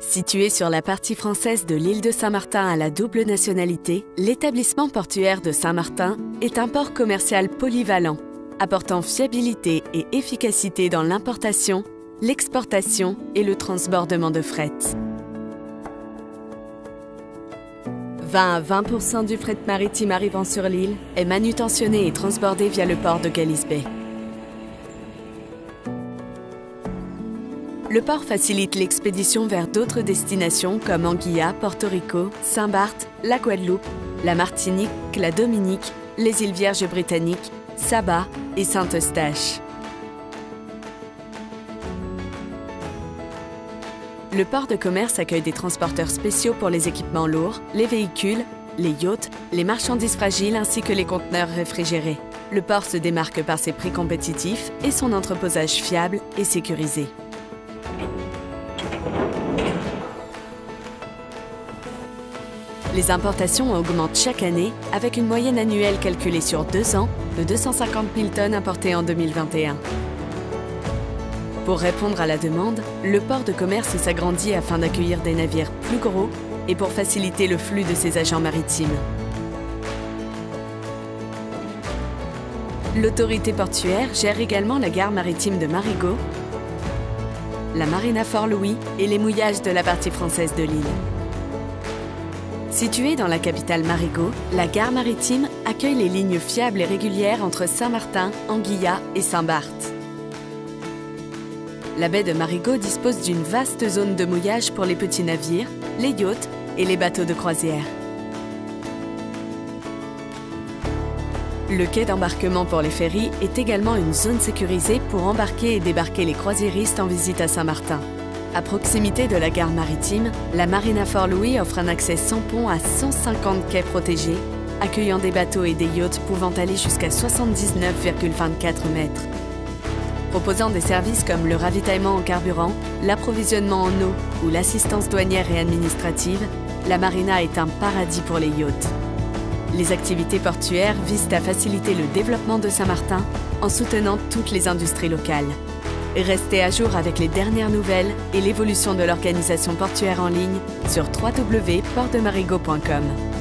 Situé sur la partie française de l'île de Saint-Martin à la double nationalité, l'établissement portuaire de Saint-Martin est un port commercial polyvalent, apportant fiabilité et efficacité dans l'importation, l'exportation et le transbordement de fret. 20 à 20% du fret maritime arrivant sur l'île est manutentionné et transbordé via le port de Gallis Bay. Le port facilite l'expédition vers d'autres destinations comme Anguilla, Porto Rico, Saint-Barth, la Guadeloupe, la Martinique, la Dominique, les îles Vierges britanniques, Saba et Saint-Eustache. Le port de commerce accueille des transporteurs spéciaux pour les équipements lourds, les véhicules, les yachts, les marchandises fragiles ainsi que les conteneurs réfrigérés. Le port se démarque par ses prix compétitifs et son entreposage fiable et sécurisé. Les importations augmentent chaque année avec une moyenne annuelle calculée sur 2 ans de 250 000 tonnes importées en 2021. Pour répondre à la demande, le port de commerce s'agrandit afin d'accueillir des navires plus gros et pour faciliter le flux de ses agents maritimes. L'autorité portuaire gère également la gare maritime de Marigot, la Marina Fort-Louis et les mouillages de la partie française de l'île. Située dans la capitale Marigot, la gare maritime accueille les lignes fiables et régulières entre Saint-Martin, Anguilla et Saint-Barth. La baie de Marigot dispose d'une vaste zone de mouillage pour les petits navires, les yachts et les bateaux de croisière. Le quai d'embarquement pour les ferries est également une zone sécurisée pour embarquer et débarquer les croisiéristes en visite à Saint-Martin. À proximité de la gare maritime, la Marina Fort-Louis offre un accès sans pont à 150 quais protégés, accueillant des bateaux et des yachts pouvant aller jusqu'à 79,24 mètres. Proposant des services comme le ravitaillement en carburant, l'approvisionnement en eau ou l'assistance douanière et administrative, la Marina est un paradis pour les yachts. Les activités portuaires visent à faciliter le développement de Saint-Martin en soutenant toutes les industries locales. Restez à jour avec les dernières nouvelles et l'évolution de l'organisation portuaire en ligne sur www.portdemarigot.com.